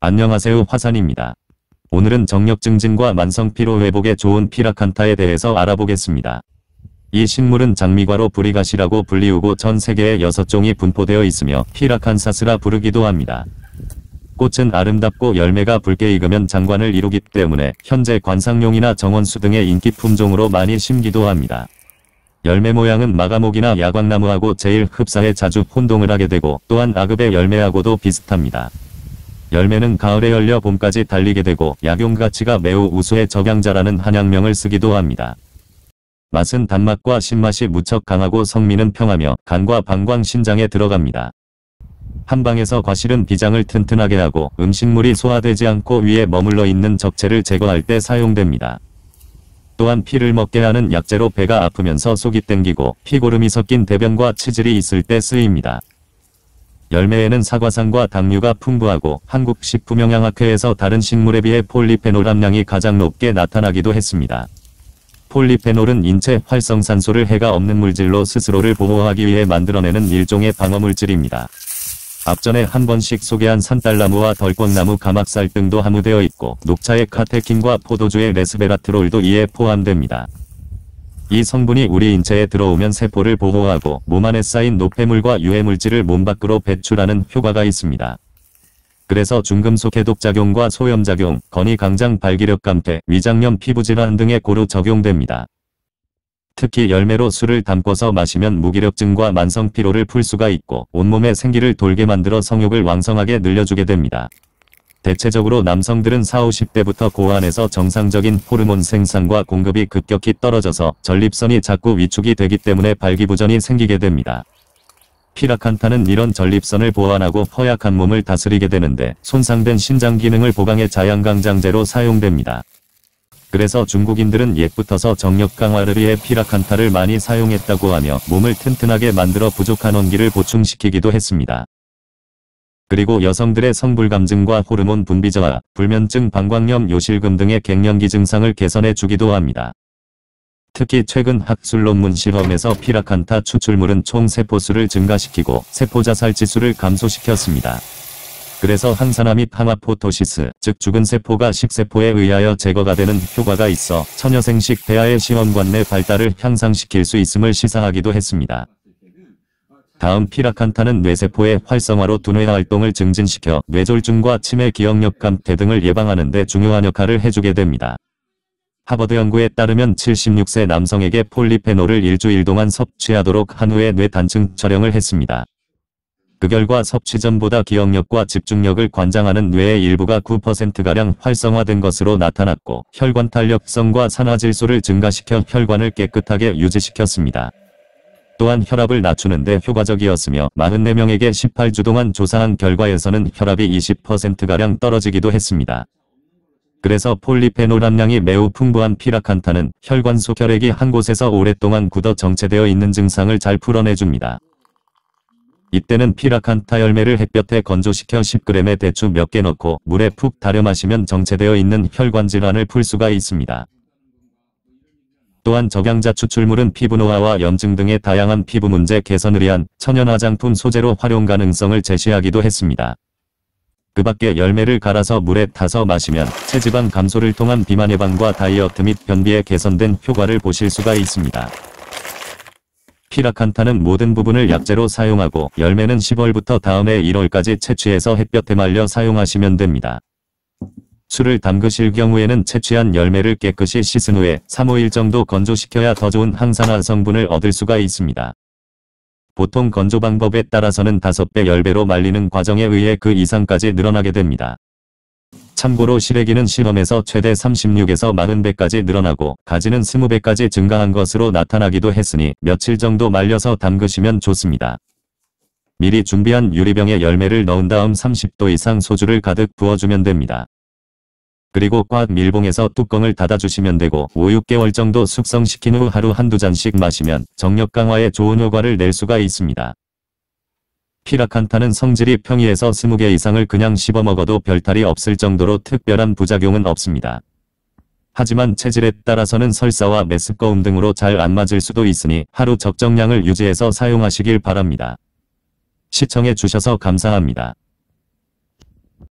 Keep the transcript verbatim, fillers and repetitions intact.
안녕하세요, 화산입니다. 오늘은 정력 증진과 만성 피로 회복에 좋은 피라칸타에 대해서 알아보겠습니다. 이 식물은 장미과로 브리가시라고 불리우고 전 세계에 여섯 종이 분포되어 있으며 피라칸사스라 부르기도 합니다. 꽃은 아름답고 열매가 붉게 익으면 장관을 이루기 때문에 현재 관상용이나 정원수 등의 인기 품종으로 많이 심기도 합니다. 열매 모양은 마가목이나 야광나무하고 제일 흡사해 자주 혼동을 하게 되고 또한 아급의 열매하고도 비슷합니다. 열매는 가을에 열려 봄까지 달리게 되고 약용 가치가 매우 우수해 적양자라는 한약명을 쓰기도 합니다. 맛은 단맛과 신맛이 무척 강하고 성미는 평하며 간과 방광 신장에 들어갑니다. 한방에서 과실은 비장을 튼튼하게 하고 음식물이 소화되지 않고 위에 머물러 있는 적체를 제거할 때 사용됩니다. 또한 피를 먹게 하는 약재로 배가 아프면서 속이 땡기고 피고름이 섞인 대변과 치질이 있을 때 쓰입니다. 열매에는 사과산과 당류가 풍부하고 한국식품영양학회에서 다른 식물에 비해 폴리페놀 함량이 가장 높게 나타나기도 했습니다. 폴리페놀은 인체 활성산소를 해가 없는 물질로 스스로를 보호하기 위해 만들어내는 일종의 방어물질입니다. 앞전에 한 번씩 소개한 산딸나무와 덜꽃나무 가막살 등도 함유되어 있고 녹차의 카테킨과 포도주의 레스베라트롤도 이에 포함됩니다. 이 성분이 우리 인체에 들어오면 세포를 보호하고 몸 안에 쌓인 노폐물과 유해물질을 몸 밖으로 배출하는 효과가 있습니다. 그래서 중금속 해독작용과 소염작용, 건의강장 발기력 감퇴, 위장염 피부질환 등에 고루 적용됩니다. 특히 열매로 술을 담궈서 마시면 무기력증과 만성 피로를 풀 수가 있고 온몸에 생기를 돌게 만들어 성욕을 왕성하게 늘려주게 됩니다. 대체적으로 남성들은 사오십 대부터 고환에서 정상적인 호르몬 생산과 공급이 급격히 떨어져서 전립선이 자꾸 위축이 되기 때문에 발기부전이 생기게 됩니다. 피라칸타는 이런 전립선을 보완하고 허약한 몸을 다스리게 되는데 손상된 신장 기능을 보강해 자양강장제로 사용됩니다. 그래서 중국인들은 옛부터서 정력 강화를 위해 피라칸타를 많이 사용했다고 하며 몸을 튼튼하게 만들어 부족한 원기를 보충시키기도 했습니다. 그리고 여성들의 성불감증과 호르몬 분비 저하, 불면증, 방광염, 요실금 등의 갱년기 증상을 개선해 주기도 합니다. 특히 최근 학술 논문 실험에서 피라칸타 추출물은 총 세포수를 증가시키고 세포자살 지수를 감소시켰습니다. 그래서 항산화 및 항아포토시스, 즉 죽은 세포가 식세포에 의하여 제거가 되는 효과가 있어 처녀생식 폐하의 시험관 내 발달을 향상시킬 수 있음을 시사하기도 했습니다. 다음 피라칸타는 뇌세포의 활성화로 두뇌 활동을 증진시켜 뇌졸중과 치매 기억력 감퇴 등을 예방하는 데 중요한 역할을 해주게 됩니다. 하버드 연구에 따르면 칠십육 세 남성에게 폴리페놀을 일주일 동안 섭취하도록 한 후에 뇌 단층 촬영을 했습니다. 그 결과 섭취 전보다 기억력과 집중력을 관장하는 뇌의 일부가 구 퍼센트가량 활성화된 것으로 나타났고 혈관 탄력성과 산화질소를 증가시켜 혈관을 깨끗하게 유지시켰습니다. 또한 혈압을 낮추는 데 효과적이었으며 사십사 명에게 십팔 주 동안 조사한 결과에서는 혈압이 이십 퍼센트가량 떨어지기도 했습니다. 그래서 폴리페놀 함량이 매우 풍부한 피라칸타는 혈관 속 혈액이 한 곳에서 오랫동안 굳어 정체되어 있는 증상을 잘 풀어내줍니다. 이때는 피라칸타 열매를 햇볕에 건조시켜 십 그램에 대추 몇 개 넣고 물에 푹 달여 마시면 정체되어 있는 혈관 질환을 풀 수가 있습니다. 또한 적양자 추출물은 피부 노화와 염증 등의 다양한 피부 문제 개선을 위한 천연 화장품 소재로 활용 가능성을 제시하기도 했습니다. 그 밖에 열매를 갈아서 물에 타서 마시면 체지방 감소를 통한 비만 예방과 다이어트 및 변비에 개선된 효과를 보실 수가 있습니다. 피라칸타는 모든 부분을 약재로 사용하고 열매는 시월부터 다음해 일월까지 채취해서 햇볕에 말려 사용하시면 됩니다. 술을 담그실 경우에는 채취한 열매를 깨끗이 씻은 후에 삼, 오 일 정도 건조시켜야 더 좋은 항산화 성분을 얻을 수가 있습니다. 보통 건조 방법에 따라서는 다섯 배, 십 배로 말리는 과정에 의해 그 이상까지 늘어나게 됩니다. 참고로 시래기는 실험에서 최대 삼십육에서 사십 배까지 늘어나고 가지는 이십 배까지 증가한 것으로 나타나기도 했으니 며칠 정도 말려서 담그시면 좋습니다. 미리 준비한 유리병에 열매를 넣은 다음 삼십 도 이상 소주를 가득 부어주면 됩니다. 그리고 꽉 밀봉해서 뚜껑을 닫아주시면 되고 오, 육 개월 정도 숙성시킨 후 하루 한두 잔씩 마시면 정력 강화에 좋은 효과를 낼 수가 있습니다. 피라칸타는 성질이 평이해서 이십 개 이상을 그냥 씹어 먹어도 별탈이 없을 정도로 특별한 부작용은 없습니다. 하지만 체질에 따라서는 설사와 메스꺼움 등으로 잘 안 맞을 수도 있으니 하루 적정량을 유지해서 사용하시길 바랍니다. 시청해 주셔서 감사합니다.